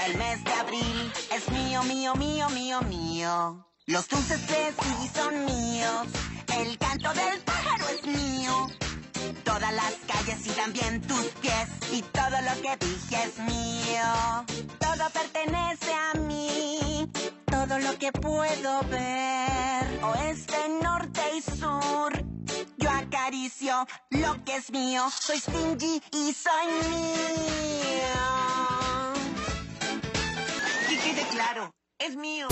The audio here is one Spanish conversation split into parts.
El mes de abril es mío, mío, mío, mío, mío. Los dulces de sí son míos. El canto del pájaro es mío. Todas las calles y también tus pies. Y todo lo que dije es mío. Todo pertenece a mí. Todo lo que puedo ver. Oeste, norte y sur. Yo acaricio lo que es mío. Soy stingy y soy mío. Que quede claro, es mío.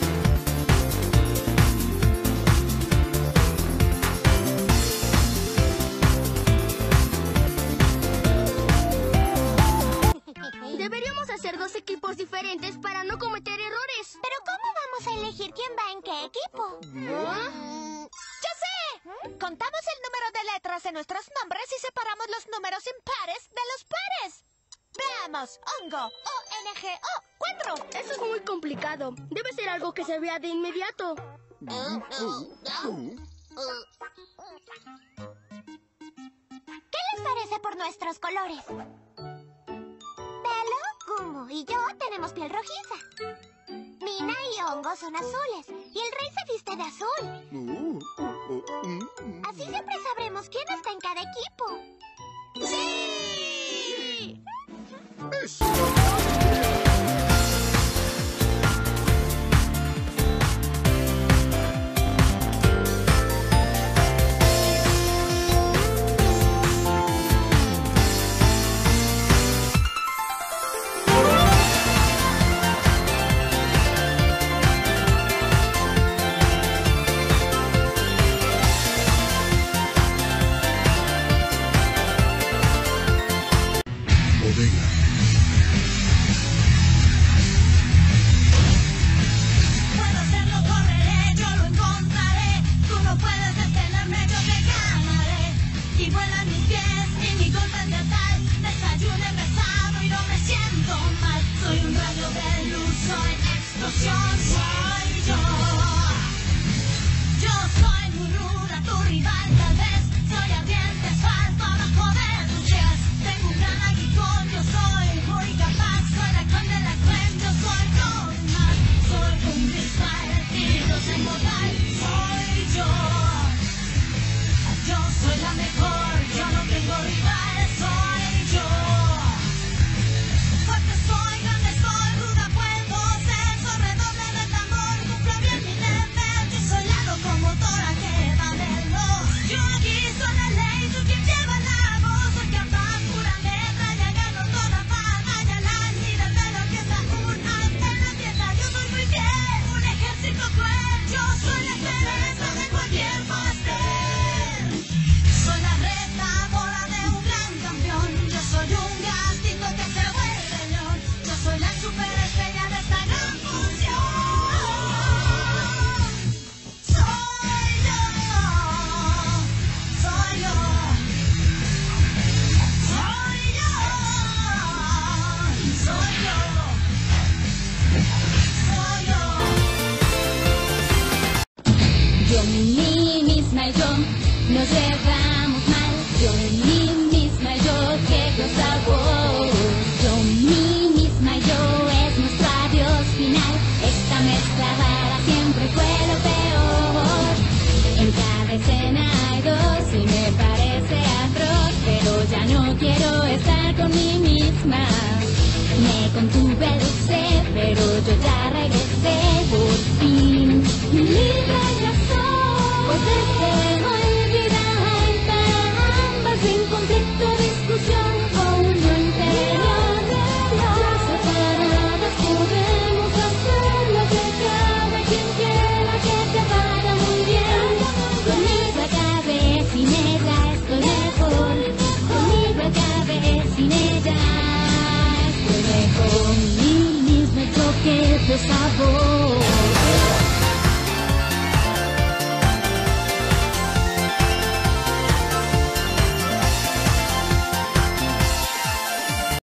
Deberíamos hacer 2 equipos diferentes para no cometer errores. ¿Pero cómo vamos a elegir quién va en qué equipo? ¡Ya sé! Contamos el número de letras de nuestros nombres y separamos los números impares de los pares. Veamos. Hongo. O-N-G-O. 4. Eso es muy complicado. Debe ser algo que se vea de inmediato. ¿Qué les parece por nuestros colores? Belo, Gumo y yo tenemos piel rojiza. Mina y Hongo son azules y el rey se viste de azul. Así siempre sabremos quién está en cada equipo. ¡Sí! Nos llevamos mal, yo y mí misma y yo, qué sabor. Yo, mí misma y yo, es nuestro adiós final. Esta mezcla rara siempre fue lo peor. En cada escena hay 2 y me parece atroz, pero ya no quiero estar con mí misma. Me contuve, lo sé, pero yo ya regresé por fin. Libre ya soy, pues desde hoy sin conflicto, discusión o unión interior. Las separadas podemos hacer lo que cada quien quiera, que te vaya muy bien. Conmigo acabé, sin ella estoy mejor. Conmigo acabé, sin ella estoy mejor. Mi mismo choque de sabor.